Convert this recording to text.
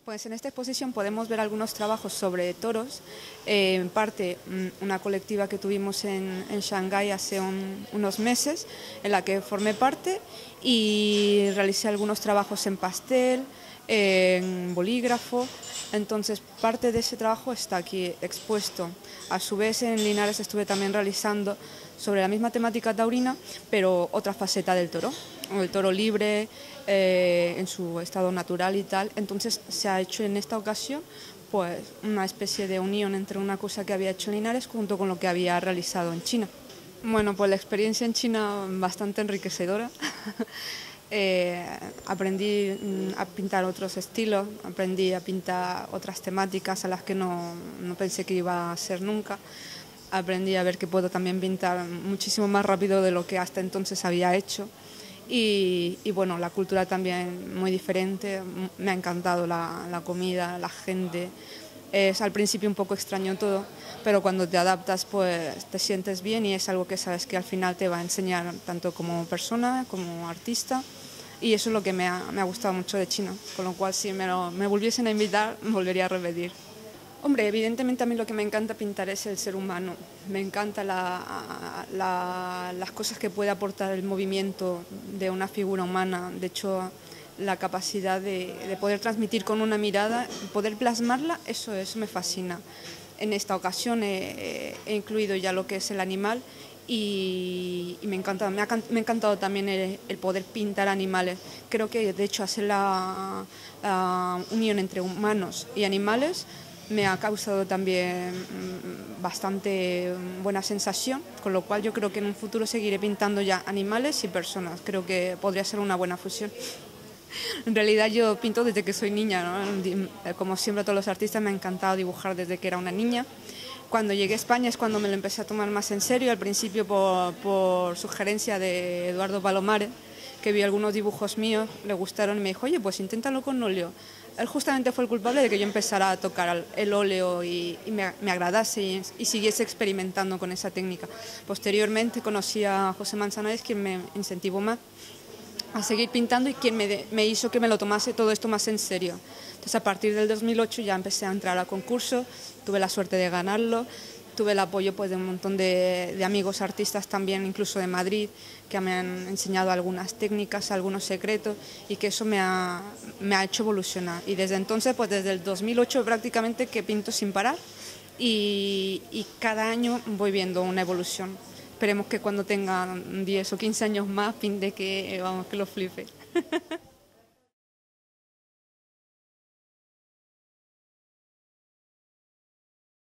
Pues en esta exposición podemos ver algunos trabajos sobre toros, en parte una colectiva que tuvimos en Shanghái hace unos meses, en la que formé parte y realicé algunos trabajos en pastel, en bolígrafo. Entonces parte de ese trabajo está aquí expuesto. A su vez en Linares estuve también realizando sobre la misma temática taurina, pero otra faceta del toro, el toro libre, en su estado natural y tal. Entonces se ha hecho en esta ocasión pues una especie de unión entre una cosa que había hecho en Linares junto con lo que había realizado en China. Bueno, pues la experiencia en China bastante enriquecedora. Aprendí a pintar otros estilos, aprendí a pintar otras temáticas a las que no pensé que iba a ser nunca. Aprendí a ver que puedo también pintar muchísimo más rápido de lo que hasta entonces había hecho. Y bueno, la cultura también muy diferente, me ha encantado la comida, la gente. Es al principio un poco extraño todo, pero cuando te adaptas pues te sientes bien y es algo que sabes que al final te va a enseñar tanto como persona como artista, y eso es lo que me ha gustado mucho de China, con lo cual si me volviesen a invitar volvería a repetir. Hombre, evidentemente a mí lo que me encanta pintar es el ser humano. Me encanta las cosas que puede aportar el movimiento de una figura humana. De hecho, la capacidad de poder transmitir con una mirada, poder plasmarla, eso me fascina. En esta ocasión he incluido ya lo que es el animal y me encanta, me ha encantado también el poder pintar animales. Creo que de hecho hacer la unión entre humanos y animales me ha causado también bastante buena sensación, con lo cual yo creo que en un futuro seguiré pintando ya animales y personas. Creo que podría ser una buena fusión. En realidad yo pinto desde que soy niña, ¿no? Como siempre a todos los artistas me ha encantado dibujar desde que era una niña. Cuando llegué a España es cuando me lo empecé a tomar más en serio, al principio por sugerencia de Eduardo Palomares, que vio algunos dibujos míos, le gustaron y me dijo, oye, pues inténtalo con óleo. Él justamente fue el culpable de que yo empezara a tocar el óleo y me agradase y siguiese experimentando con esa técnica. Posteriormente conocí a José Manzanares, quien me incentivó más a seguir pintando y quien me hizo que me lo tomase todo esto más en serio. Entonces a partir del 2008 ya empecé a entrar a concursos, tuve la suerte de ganarlo, tuve el apoyo pues, de un montón de amigos artistas también, incluso de Madrid, que me han enseñado algunas técnicas, algunos secretos, y que eso me ha hecho evolucionar. Y desde entonces, pues desde el 2008 prácticamente que pinto sin parar y cada año voy viendo una evolución. Esperemos que cuando tenga 10 o 15 años más pinte que, vamos, que lo flipe.